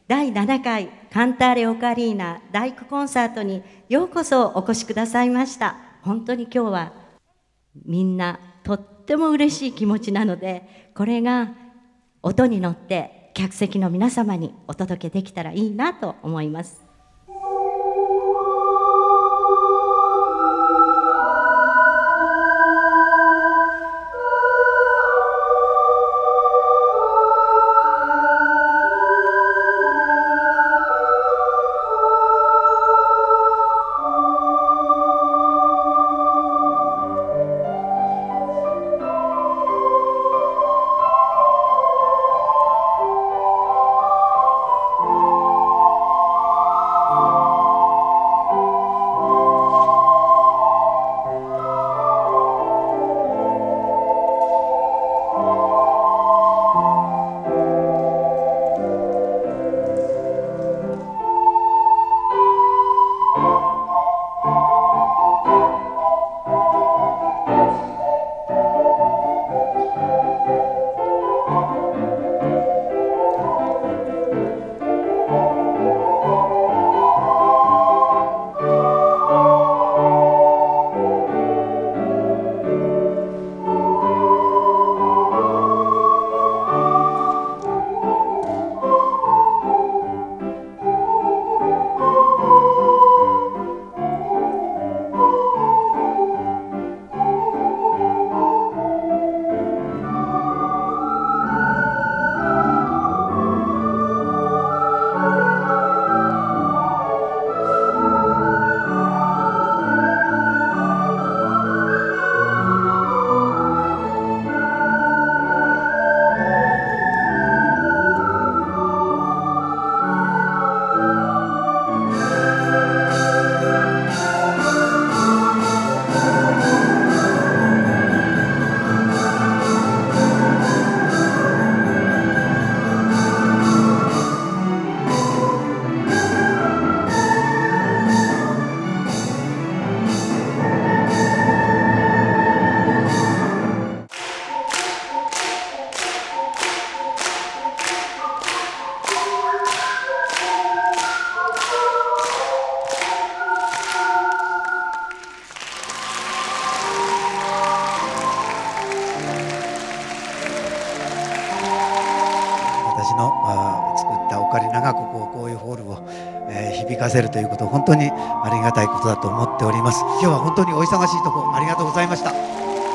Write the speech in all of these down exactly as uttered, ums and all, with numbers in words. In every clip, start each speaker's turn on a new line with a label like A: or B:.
A: だいななかいカンターレオカリーナ大工コンサートにようこそお越しくださいました。本当に今日はみんなとっても嬉しい気持ちなので、これが音に乗って客席の皆様にお届けできたらいいなと思います。
B: 私の、まあ、作ったオカリナがこここういうホールを、えー、響かせるということを本当にありがたいことだと思っております。今日は本当にお忙しいところありがとうございました。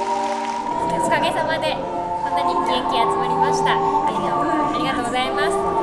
C: おかげさまでこんなに元気集まりました。ありがとう、ありがとうございます。